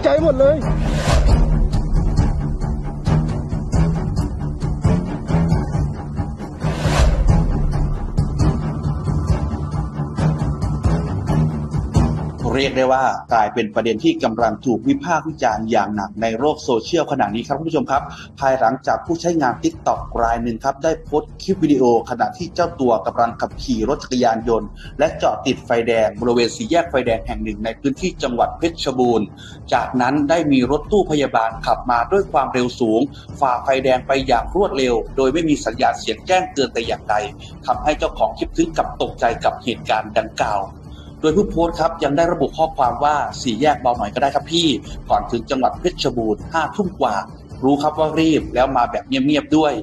ใจหมดเลยเรียกได้ว่ากลายเป็นประเด็นที่กำลังถูกวิพากษ์วิจารณ์อย่างหนักในโลกโซเชียลขณะนี้ครับคุณผู้ชมครับภายหลังจากผู้ใช้งาน TikTok รายหนึ่งครับได้โพสต์คลิปวิดีโอขณะที่เจ้าตัวกำลังขับขี่รถจักรยานยนต์และจอดติดไฟแดงบริเวณสี่แยกไฟแดงแห่งหนึ่งในพื้นที่จังหวัดเพชรบูรณ์จากนั้นได้มีรถตู้พยาบาลขับมาด้วยความเร็วสูงฝ่าไฟแดงไปอย่างรวดเร็วโดยไม่มีสัญญาณเสียงแจ้งเตือนแต่อย่างใดทำให้เจ้าของคลิปถึงกับตกใจกับเหตุการณ์ดังกล่าวโดยผู้โพสต์ครับยังได้ระบุข้อความว่าสี่แยกเบาหน่อยก็ได้ครับพี่ก่อนถึงจังหวัดเพชรบูรณ์5 ทุ่มกว่ารู้ครับว่ารีบแล้วมาแบบเงียบๆด้วย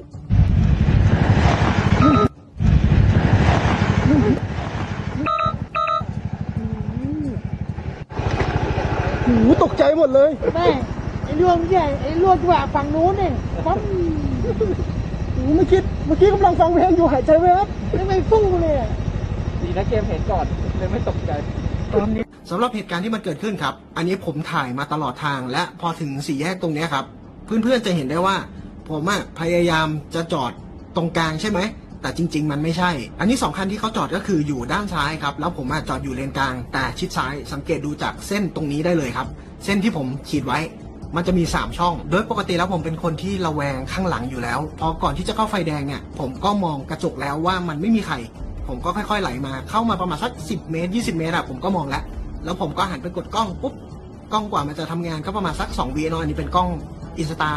หูตกใจหมดเลยแม่ไอ้เรื่องใหญ่ไอ้เรื่องว่าฝั่งนู้นเนี่ยปั๊บหูไม่คิดเมื่อกี้กำลังฟังเพลงอยู่หายใจแวบไม่สู้เลยดีนะเกมเห็นก่อนเลยไม่ตกใจสำหรับเหตุการณ์ที่มันเกิดขึ้นครับอันนี้ผมถ่ายมาตลอดทางและพอถึงสี่แยกตรงนี้ครับเพื่อนๆจะเห็นได้ว่าผมพยายามจะจอดตรงกลางใช่ไหมแต่จริงๆมันไม่ใช่อันนี้2 คันที่เขาจอดก็คืออยู่ด้านซ้ายครับแล้วผมจอดอยู่เลนกลางแต่ชิดซ้ายสังเกตดูจากเส้นตรงนี้ได้เลยครับเส้นที่ผมขีดไว้มันจะมี3 ช่องโดยปกติแล้วผมเป็นคนที่ระแวงข้างหลังอยู่แล้วพอก่อนที่จะเข้าไฟแดงเนี่ยผมก็มองกระจกแล้วว่ามันไม่มีใครผมก็ค่อยๆไหลมาเข้ามาประมาณสัก10 เมตร 20 เมตรผมก็มองแล้วผมก็หันไปกดกล้องปุ๊บกล้องกว่ามันจะทำงานก็ประมาณสัก2 วิอันนี้เป็นกล้อง Insta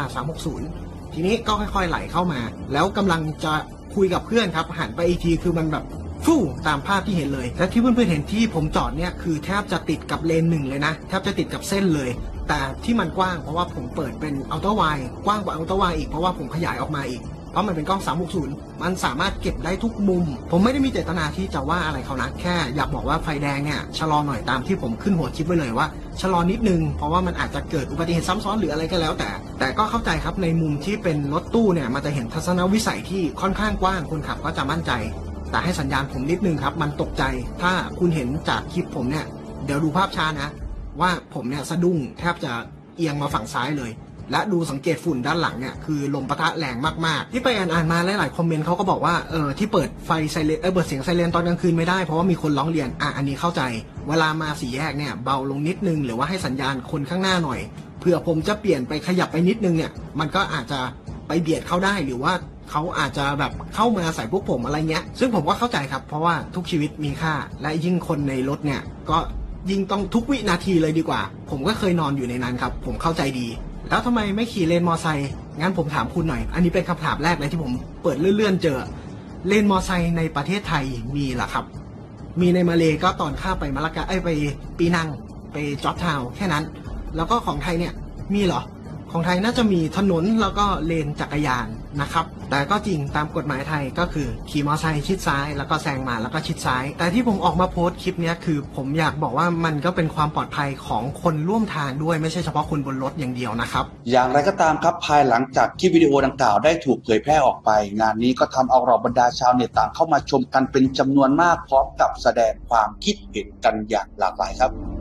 360ทีนี้ก็ค่อยๆไหลเข้ามาแล้วกำลังจะคุยกับเพื่อนครับหันไปอีกทีคือมันแบบฟู่ตามภาพที่เห็นเลยและที่เพื่อนๆเห็นที่ผมจอดเนี่ยคือแทบจะติดกับเลน 1เลยนะแทบจะติดกับเส้นเลยแต่ที่มันกว้างเพราะว่าผมเปิดเป็นอัลตร้าไวด์กว้างกว่าอัลตร้าไวด์อีกเพราะว่าผมขยายออกมาอีกเพราะมันเป็นกล้อง360มันสามารถเก็บได้ทุกมุมผมไม่ได้มีเจตนาที่จะว่าอะไรเขานะแค่อยากบอกว่าไฟแดงเนี่ยชะลอหน่อยตามที่ผมขึ้นหัวคลิปไว้เลยว่าชะลอนิดนึงเพราะว่ามันอาจจะเกิดอุบัติเหตุซ้ำซ้อนหรืออะไรก็แล้วแต่ก็เข้าใจครับในมุมที่เป็นรถตู้เนี่ยมันจะเห็นทัศนวิสัยที่ค่อนข้างกว้างคนขับก็จะมั่นใจแต่ให้สัญญาณผมนิดนึงครับมันตกใจถ้าคุณเห็นจากคลิปผมเนี่ยเดี๋ยวดูภาพช้านะว่าผมเนี่ยสะดุ้งแทบจะเอียงมาฝั่งซ้ายเลยและดูสังเกตฝุ่นด้านหลังเนี่ยคือลมปะทะแรงมากๆที่ไปอ่านมาหลายๆคอมเมนต์เขาก็บอกว่าที่เปิดไฟไซเรนเปิดเสียงไซเรนตอนกลางคืนไม่ได้เพราะว่ามีคนร้องเรียนอันนี้เข้าใจเวลามาสี่แยกเนี่ยเบาลงนิดนึงหรือว่าให้สัญญาณคนข้างหน้าหน่อยเผื่อผมจะเปลี่ยนไปขยับไปนิดนึงเนี่ยมันก็อาจจะไปเบียดเขาได้หรือว่าเขาอาจจะแบบเข้ามาใส่พวกผมอะไรเงี้ยซึ่งผมก็เข้าใจครับเพราะว่าทุกชีวิตมีค่าและยิ่งคนในรถเนี่ยก็ยิ่งต้องทุกวินาทีเลยดีกว่าผมก็เคยนอนอยู่ในนั้นครับผมเข้าใจดีแล้วทำไมไม่ขี่เลนมอไซค์งั้นผมถามคุณหน่อยอันนี้เป็นคำถามแรกเลยที่ผมเปิดเลื่อนๆเจอเลนมอไซค์ในประเทศไทยมีเหรอครับมีในมาเลก็ตอนข้าไปมะละกาไปปีนังไปจอร์จทาวน์แค่นั้นแล้วก็ของไทยเนี่ยมีเหรอของไทยน่าจะมีถนนแล้วก็เลนจักรยานนะครับแต่ก็จริงตามกฎหมายไทยก็คือขี่มอเตอร์ไซค์ชิดซ้ายแล้วก็แซงมาแล้วก็ชิดซ้ายแต่ที่ผมออกมาโพสต์คลิปนี้คือผมอยากบอกว่ามันก็เป็นความปลอดภัยของคนร่วมทางด้วยไม่ใช่เฉพาะคนบนรถอย่างเดียวนะครับอย่างไรก็ตามครับภายหลังจากคลิปวิดีโอดังกล่าวได้ถูกเผยแพร่ออกไปงานนี้ก็ทำเอาเหล่าบรรดาชาวเน็ตต่างเข้ามาชมกันเป็นจำนวนมากพร้อมกับแสดงความคิดเห็นกันอย่างหลากหลายครับ